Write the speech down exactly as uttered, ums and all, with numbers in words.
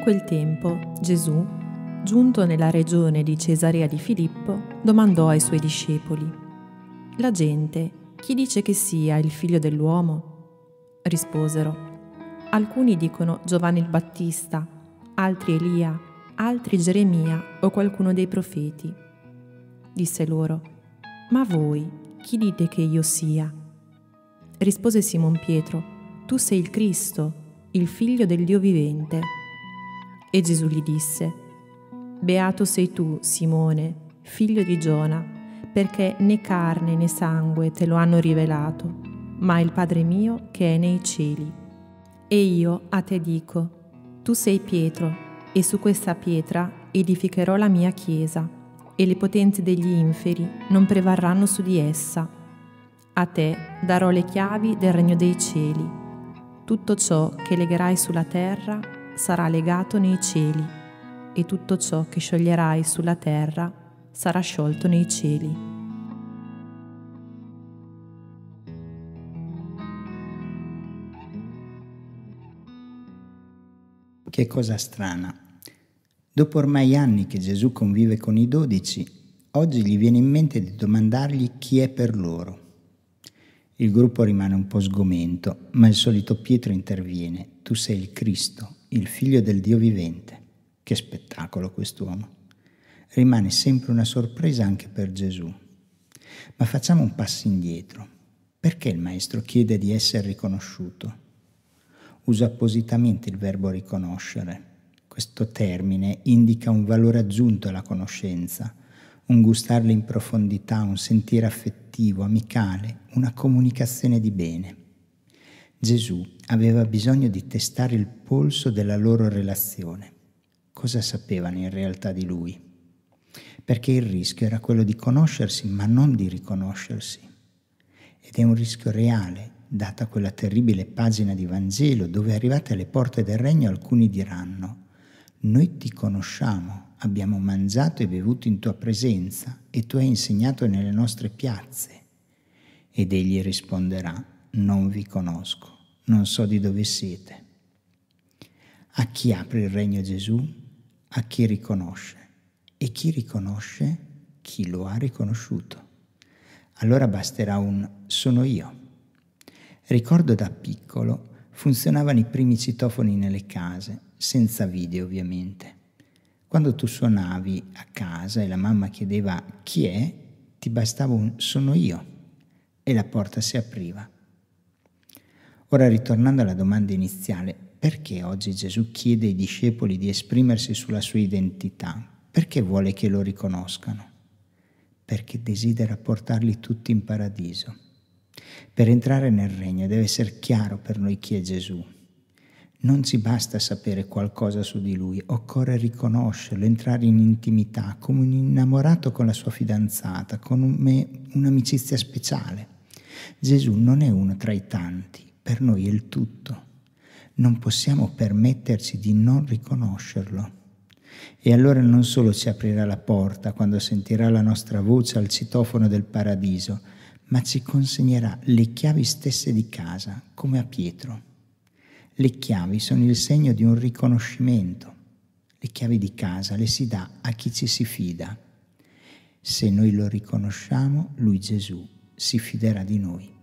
quel tempo Gesù, giunto nella regione di Cesarea di Filippo, domandò ai suoi discepoli: «La gente, chi dice che sia il figlio dell'uomo?» Risposero: «Alcuni dicono Giovanni il Battista, altri Elia, altri Geremia o qualcuno dei profeti». Disse loro: «Ma voi, chi dite che io sia?» Rispose Simon Pietro: «Tu sei il Cristo, il figlio del Dio vivente». E Gesù gli disse: «Beato sei tu, Simone, figlio di Giona, perché né carne né sangue te lo hanno rivelato, ma il Padre mio che è nei cieli. E io a te dico: tu sei Pietro, e su questa pietra edificherò la mia chiesa, e le potenze degli inferi non prevarranno su di essa. A te darò le chiavi del regno dei cieli. Tutto ciò che legherai sulla terra sarà legato nei cieli, e tutto ciò che scioglierai sulla terra sarà sciolto nei cieli». Che cosa strana. Dopo ormai anni che Gesù convive con i dodici, oggi gli viene in mente di domandargli chi è per loro. Il gruppo rimane un po' sgomento, ma il solito Pietro interviene: «Tu sei il Cristo, il figlio del Dio vivente». Che spettacolo quest'uomo. Rimane sempre una sorpresa anche per Gesù. Ma facciamo un passo indietro. Perché il Maestro chiede di essere riconosciuto? Uso appositamente il verbo riconoscere. Questo termine indica un valore aggiunto alla conoscenza, un gustarla in profondità, un sentire affettivo, amicale, una comunicazione di bene. Gesù aveva bisogno di testare il polso della loro relazione. Cosa sapevano in realtà di lui? Perché il rischio era quello di conoscersi, ma non di riconoscersi. Ed è un rischio reale, data quella terribile pagina di Vangelo dove, arrivate alle porte del regno, alcuni diranno: «Noi ti conosciamo, abbiamo mangiato e bevuto in tua presenza e tu hai insegnato nelle nostre piazze». Ed egli risponderà: «Non vi conosco, non so di dove siete». A chi apre il regno Gesù? A chi riconosce. E chi riconosce? Chi lo ha riconosciuto. Allora basterà un «sono io». Ricordo da piccolo funzionavano i primi citofoni nelle case, senza video ovviamente. Quando tu suonavi a casa e la mamma chiedeva «chi è?», ti bastava un «sono io» e la porta si apriva. Ora, ritornando alla domanda iniziale, perché oggi Gesù chiede ai discepoli di esprimersi sulla sua identità? Perché vuole che lo riconoscano? Perché desidera portarli tutti in paradiso. Per entrare nel regno deve essere chiaro per noi chi è Gesù. Non ci basta sapere qualcosa su di lui, occorre riconoscerlo, entrare in intimità, come un innamorato con la sua fidanzata, come un'amicizia speciale. Gesù non è uno tra i tanti, per noi è il tutto. Non possiamo permetterci di non riconoscerlo. E allora non solo ci aprirà la porta quando sentirà la nostra voce al citofono del paradiso, ma ci consegnerà le chiavi stesse di casa, come a Pietro. Le chiavi sono il segno di un riconoscimento. Le chiavi di casa le si dà a chi ci si fida. Se noi lo riconosciamo, lui Gesù si fiderà di noi.